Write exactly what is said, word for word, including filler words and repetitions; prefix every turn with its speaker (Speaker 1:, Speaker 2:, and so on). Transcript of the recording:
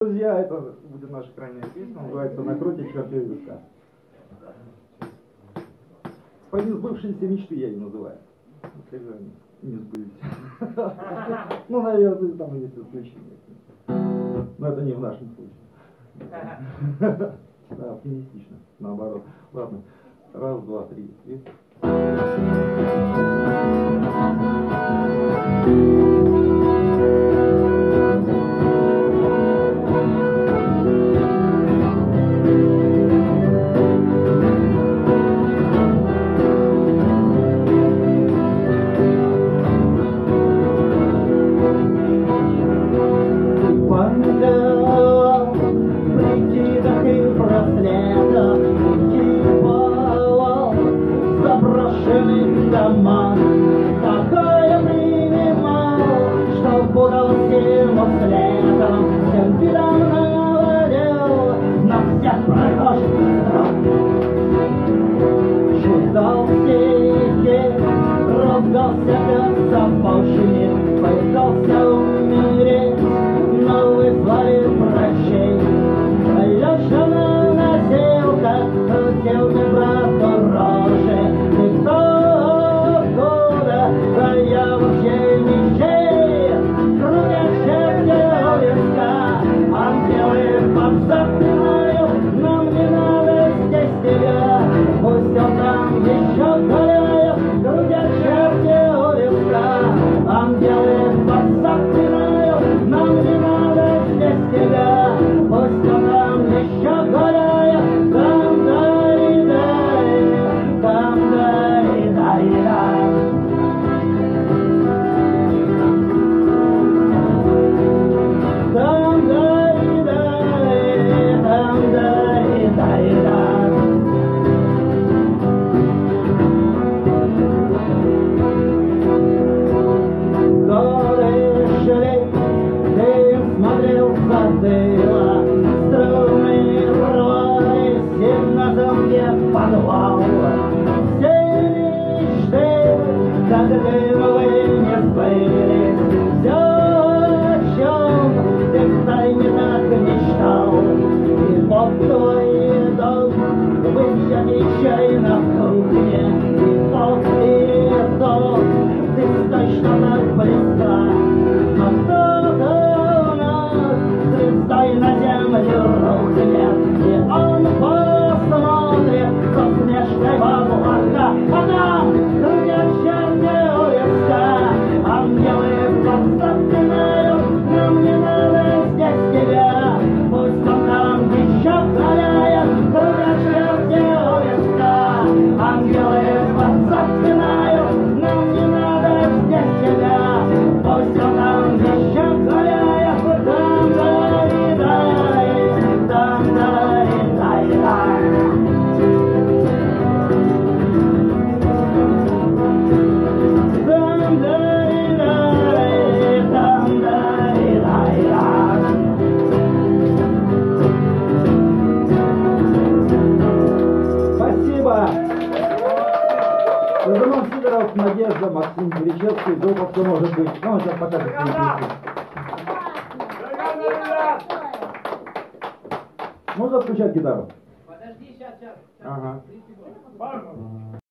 Speaker 1: Друзья, это будет наша крайняя песня, называется «Накройте чертовы виска». По несбывшейся мечты я ее называю. Когда они не сбылись. Ну, наверное, там есть исключение. Но это не в нашем случае. Да, оптимистично, наоборот. Ладно, раз, два, три, и...
Speaker 2: Дома. Такое принимал, что будал всему следом, всем видом наводил на всех прохожих строк. Читал стихи, ругался как запавшими, пытался умереть, но вызвали врачей. Леша на носилках крутил мне брат дороже, никто я вообще ничей, кроме счастья виска. Ангелы подзапинают, нам не надо здесь тебя. Пусть он там еще голяет, крутят счастье у виска. Ангелы подзапинают, нам не надо здесь тебя. Пусть он там еще голяет, там дай-дай, там дай-дай-дай. Подвал. Все мечты, как дыры, не сбылись. Все, о чем ты втайне так мечтал. И вот твой дом, выпьяный чай на кухне. И вот и то, ты точно так близка. Но кто-то у нас звездой на землю рухнет. И он посмотрит со смешкой в облака, а там крутят счастье у виска. Ангелы подзапинают, нам не надо здесь тебя. Пусть он там еще голяет, крутят счастье у виска. Ангелы подзапинают, нам не надо здесь тебя. Пусть он там еще голяет, там дай-дай, там дай-дай-дай.
Speaker 1: Спасибо! Разумов Сидоров, Надежда, Максим Величевский, группа «Кто может быть». Ну, он сейчас покажет свою песню. Можно включать гитару?
Speaker 3: Подожди, сейчас, сейчас.
Speaker 1: Ага.